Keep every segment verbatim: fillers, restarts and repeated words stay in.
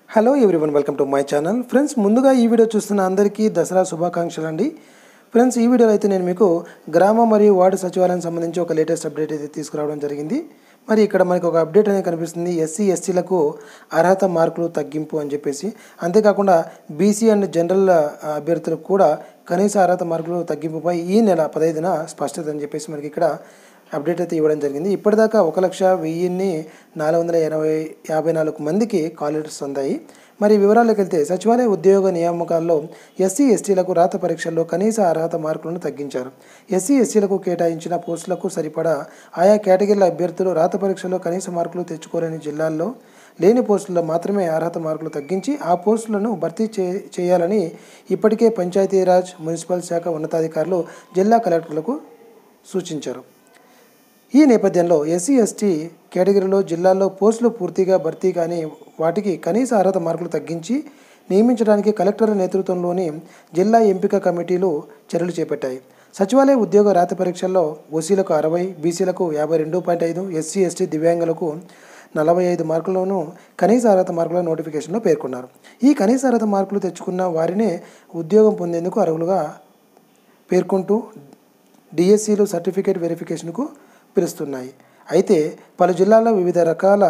Hello everyone, welcome to my channel. Friends, ముందుగా ఈ video చూస్తున్న అందరికీ దసరా శుభాకాంక్షలు అండి. ఫ్రెండ్స్, ఈ వీడియోలో అయితే నేను మీకు గ్రామ మరియు వార్డు సచివాలయం సంబంధించి ఒక లేటెస్ట్ అప్డేట్ అయితే తీసుకురావడం జరిగింది. మరి ఇక్కడ మనకి ఒక అప్డేట్ అనేది కనిపిస్తుంది. ఎస్సీ ఎస్టీలకు అర్హత మార్కులు తగ్గింపు అని చెప్పేసి, అంతేకాకుండా బీసీ అండ్ జనరల్ అభ్యర్థులకు కూడా కనీస అర్హత మార్కులు తగ్గింపుపై ఈ నెల పదహైదున స్పష్టత అని చెప్పేసి మనకి ఇక్కడ అప్డేట్ అయితే ఇవ్వడం జరిగింది. ఇప్పటిదాకా ఒక లక్ష వెయ్యిన్ని నాలుగు వందల ఎనభై యాభై నాలుగు మందికి కాల్ లెటర్స్ అందాయి. మరి వివరాలకు వెళ్తే, సచివాలయ ఉద్యోగ నియామకాల్లో ఎస్సీ ఎస్టీలకు రాత పరీక్షల్లో కనీస అర్హత మార్కులను తగ్గించారు. ఎస్సీ ఎస్టీలకు కేటాయించిన పోస్టులకు సరిపడా ఆయా కేటగిరీల అభ్యర్థులు రాత పరీక్షల్లో కనీస మార్కులు తెచ్చుకోలేని జిల్లాల్లో లేని పోస్టుల్లో మాత్రమే అర్హత మార్కులు తగ్గించి ఆ పోస్టులను భర్తీ చే చేయాలని ఇప్పటికే పంచాయతీరాజ్, మున్సిపల్ శాఖ ఉన్నతాధికారులు జిల్లా కలెక్టర్లకు సూచించారు. ఈ నేపథ్యంలో ఎస్సీ ఎస్టీ కేటగిరీలో జిల్లాల్లో పోస్టులు పూర్తిగా భర్తీ కానీ వాటికి కనీస అర్హత మార్కులు తగ్గించి నియమించడానికి కలెక్టర్ల నేతృత్వంలోని జిల్లా ఎంపిక కమిటీలు చర్యలు చేపట్టాయి. సచివాలయ ఉద్యోగ రాత పరీక్షల్లో ఓసీలకు అరవై, బీసీలకు యాభై రెండు పాయింట్ ఐదు, ఎస్సీ ఎస్టీ దివ్యాంగులకు నలభై ఐదు మార్కులను కనీస అర్హత మార్కుల నోటిఫికేషన్లో పేర్కొన్నారు. ఈ కనీస అర్హత మార్కులు తెచ్చుకున్న వారినే ఉద్యోగం పొందేందుకు అర్హులుగా పేర్కొంటూ డిఎస్సీలు సర్టిఫికేట్ వెరిఫికేషన్కు పిలుస్తున్నాయి. అయితే పలు జిల్లాల్లో వివిధ రకాల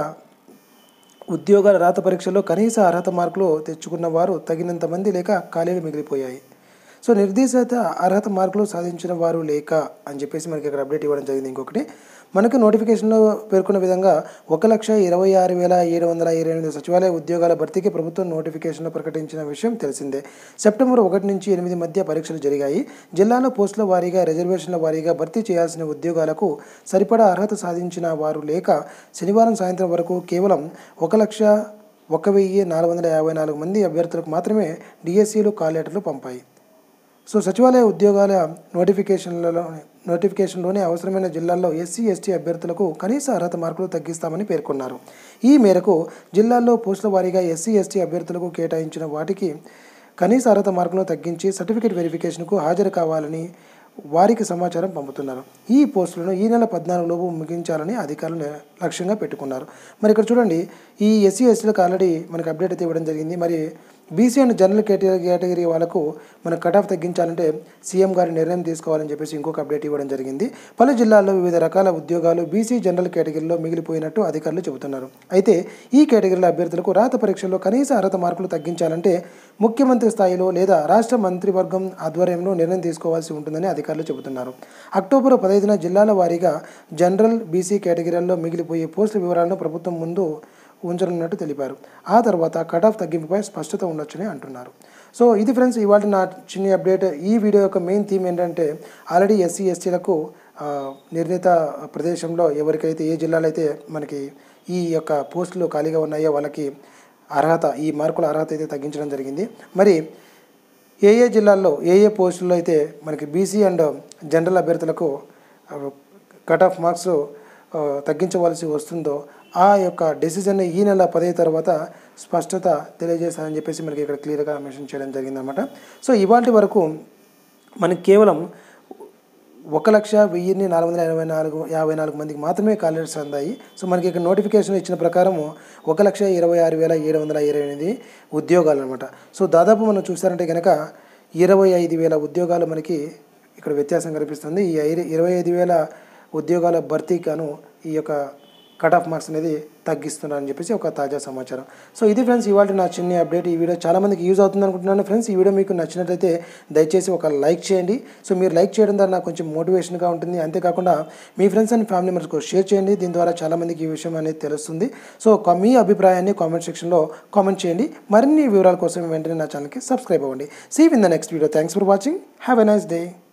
ఉద్యోగాల రాత పరీక్షల్లో కనీస అర్హత మార్కులు తెచ్చుకున్న వారు తగినంత మంది లేక ఖాళీలు మిగిలిపోయాయి. సో నిర్దేశిత అర్హత మార్కులు సాధించిన వారు లేక అని చెప్పేసి మనకి ఇక్కడ అప్డేట్ ఇవ్వడం జరిగింది. ఇంకొకటి, మనకు నోటిఫికేషన్లో పేర్కొన్న విధంగా ఒక లక్ష ఇరవై ఆరు వేల ఏడు వందల ఇరవై ఎనిమిది సచివాలయ ఉద్యోగాల భర్తీకి ప్రభుత్వం నోటిఫికేషన్లో ప్రకటించిన విషయం తెలిసిందే. సెప్టెంబర్ ఒకటి నుంచి ఎనిమిది మధ్య పరీక్షలు జరిగాయి. జిల్లాలో పోస్టుల వారీగా, రిజర్వేషన్ల వారీగా భర్తీ చేయాల్సిన ఉద్యోగాలకు సరిపడా అర్హత సాధించిన వారు లేక శనివారం సాయంత్రం వరకు కేవలం ఒక లక్ష ఒక వెయ్యి నాలుగు వందల యాభై నాలుగు మంది అభ్యర్థులకు మాత్రమే డిఎస్సీలు కాల్ లెటర్లు పంపాయి. సో సచివాలయ ఉద్యోగాల నోటిఫికేషన్లలో నోటిఫికేషన్లోనే అవసరమైన జిల్లాల్లో ఎస్సీ ఎస్టీ అభ్యర్థులకు కనీస అర్హత మార్కులు తగ్గిస్తామని పేర్కొన్నారు. ఈ మేరకు జిల్లాల్లో పోస్టుల వారీగా ఎస్సీ ఎస్టీ అభ్యర్థులకు కేటాయించిన వాటికి కనీస అర్హత మార్కులను తగ్గించి సర్టిఫికేట్ వెరిఫికేషన్కు హాజరు కావాలని వారికి సమాచారం పంపుతున్నారు. ఈ పోస్టులను ఈ నెల పద్నాలుగులోపు ముగించాలని అధికారులు లక్ష్యంగా పెట్టుకున్నారు. మరి ఇక్కడ చూడండి, ఈ ఎస్సీ ఎస్టీలకు ఆల్రెడీ మనకు అప్డేట్ అయితే ఇవ్వడం జరిగింది. మరి BC and general category category వాళ్ళకు మన కట్ ఆఫ్ తగ్గించాలంటే సీఎం గారి నిర్ణయం తీసుకోవాలని చెప్పేసి ఇంకొక అప్డేట్ ఇవ్వడం జరిగింది. పలు జిల్లాల్లో వివిధ రకాల ఉద్యోగాలు బీసీ జనరల్ కేటగిరీలో మిగిలిపోయినట్టు అధికారులు చెబుతున్నారు. అయితే ఈ కేటగిరీల అభ్యర్థులకు రాత పరీక్షల్లో కనీస అర్హత మార్కులు తగ్గించాలంటే ముఖ్యమంత్రి స్థాయిలో లేదా రాష్ట్ర మంత్రివర్గం ఆధ్వర్యంలో నిర్ణయం తీసుకోవాల్సి ఉంటుందని అధికారులు చెబుతున్నారు. అక్టోబర్ పదహైదున జిల్లాల వారీగా జనరల్, బీసీ కేటగిరీల్లో మిగిలిపోయే పోస్టుల వివరాలను ప్రభుత్వం ముందు ఉంచనున్నట్టు తెలిపారు. ఆ తర్వాత కట్ ఆఫ్ తగ్గింపుపై స్పష్టత ఉండొచ్చని అంటున్నారు. సో ఇది ఫ్రెండ్స్ ఇవాళ నా చిన్న అప్డేట్. ఈ వీడియో యొక్క మెయిన్ థీమ్ ఏంటంటే, ఆల్రెడీ ఎస్సీ ఎస్టీలకు నిర్ణీత ప్రదేశంలో ఎవరికైతే ఏ జిల్లాలో అయితే మనకి ఈ యొక్క పోస్టులు ఖాళీగా ఉన్నాయో వాళ్ళకి అర్హత, ఈ మార్కుల అర్హత అయితే తగ్గించడం జరిగింది. మరి ఏ ఏ జిల్లాల్లో ఏ ఏ పోస్టుల్లో అయితే మనకి బీసీ అండ్ జనరల్ అభ్యర్థులకు కట్ ఆఫ్ మార్క్స్ తగ్గించవలసి వస్తుందో ఆ యొక్క డెసిజన్ని ఈ నెల పదహైదు తర్వాత స్పష్టత తెలియజేస్తారని చెప్పేసి మనకి ఇక్కడ క్లియర్గా మెన్షన్ చేయడం జరిగిందనమాట. సో ఇవాళ వరకు మనకి కేవలం ఒక లక్ష వెయ్యిన్ని నాలుగు వందల ఎనభై నాలుగు యాభై నాలుగు మందికి మాత్రమే కాల్ లెటర్స్ అందాయి. సో మనకి ఇక్కడ నోటిఫికేషన్ ఇచ్చిన ప్రకారం ఒక లక్ష ఇరవై ఆరు వేల ఏడు వందల ఇరవై ఎనిమిది ఉద్యోగాలు అనమాట. సో దాదాపు మనం చూసారంటే కనుక ఇరవై ఐదు వేల ఉద్యోగాలు మనకి ఇక్కడ వ్యత్యాసం కనిపిస్తుంది. ఈ ఇరవై ఐదు వేల ఉద్యోగాల భర్తీగాను ఈ యొక్క కట్ ఆఫ్ మార్క్స్ అనేది తగ్గిస్తున్నారని చెప్పేసి ఒక తాజా సమాచారం. సో ఇది ఫ్రెండ్స్ ఇవాళ నా చిన్న అప్డేట్. ఈ వీడియో చాలామందికి యూజ్ అవుతుంది అనుకుంటున్నాను. ఫ్రెండ్స్, ఈ వీడియో మీకు నచ్చినట్లయితే దయచేసి ఒక లైక్ చేయండి. సో మీరు లైక్ చేయడం ద్వారా నాకు కొంచెం మోటివేషన్గా ఉంటుంది. అంతేకాకుండా మీ ఫ్రెండ్స్ అండ్ ఫ్యామిలీ మెంబర్స్కు షేర్ చేయండి. దీని ద్వారా చాలామందికి ఈ విషయం అనేది తెలుస్తుంది. సో మీ అభిప్రాయాన్ని కామెంట్ సెక్షన్లో కామెంట్ చేయండి. మరిన్ని వివరాల కోసం వెంటనే నా ఛానల్కి సబ్స్క్రైబ్ అవ్వండి. See you in the next video. Thanks for watching. Have a nice day.